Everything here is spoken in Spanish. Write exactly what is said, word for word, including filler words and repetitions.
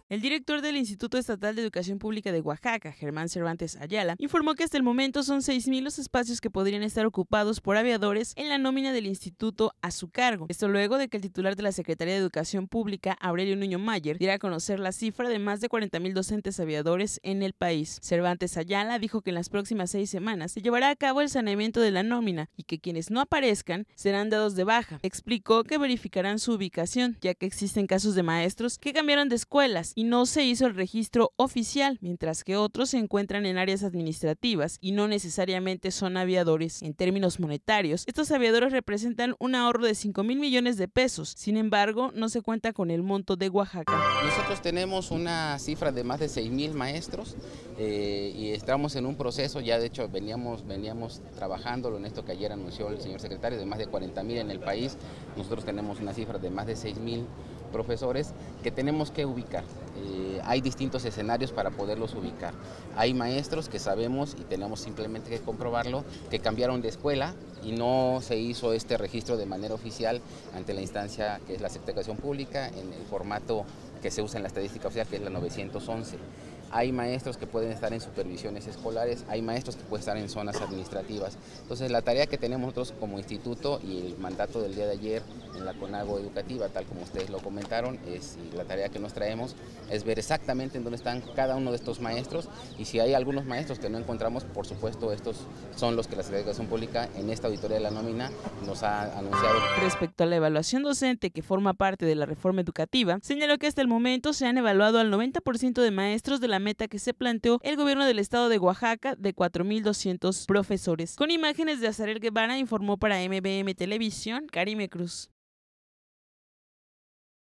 El director del Instituto Estatal de Educación Pública de Oaxaca, Germán Cervantes Ayala, informó que hasta el momento son seis mil los espacios que podrían estar ocupados por aviadores en la nómina del instituto a su cargo. Esto luego de que el titular de la Secretaría de Educación Pública, Aurelio Nuño Mayer, diera a conocer la cifra de más de cuarenta mil docentes aviadores en el país. Cervantes Ayala dijo que en las próximas seis semanas se llevará a cabo el saneamiento de la nómina y que quienes no aparezcan serán dados de baja. Explicó que verificarán su ubicación, ya que existen casos de maestros que cambiaron de escuelas y no se hizo el registro oficial, mientras que otros se encuentran en áreas administrativas y no necesariamente son aviadores. En términos monetarios, estos aviadores representan un ahorro de cinco mil millones de pesos. Sin embargo, no se cuenta con el monto de Oaxaca. Nosotros tenemos una cifra de más de seis mil maestros eh, y estamos en un proceso, ya de hecho veníamos, veníamos trabajándolo en esto que ayer anunció el señor secretario, de más de cuarenta mil en el país. Nosotros tenemos una cifra de más de seis mil profesores que tenemos que ubicar. Eh, hay distintos escenarios para poderlos ubicar. Hay maestros que sabemos y tenemos simplemente que comprobarlo, que cambiaron de escuela y no se hizo este registro de manera oficial ante la instancia que es la Secretaría de Educación Pública en el formato que se usa en la estadística oficial, que es la novecientos once. Hay maestros que pueden estar en supervisiones escolares, hay maestros que pueden estar en zonas administrativas. Entonces la tarea que tenemos nosotros como instituto y el mandato del día de ayer en la CONAGO educativa, tal como ustedes lo comentaron, es, y la tarea que nos traemos es ver exactamente en dónde están cada uno de estos maestros, y si hay algunos maestros que no encontramos, por supuesto estos son los que la Secretaría de Educación Pública en esta auditoría de la nómina nos ha anunciado. Respecto a la evaluación docente que forma parte de la reforma educativa, señaló que hasta el momento se han evaluado al noventa por ciento de maestros de la meta que se planteó el gobierno del estado de Oaxaca de cuatro mil doscientos profesores. Con imágenes de Azarel Guevara, informó para M B M Televisión, Karime Cruz.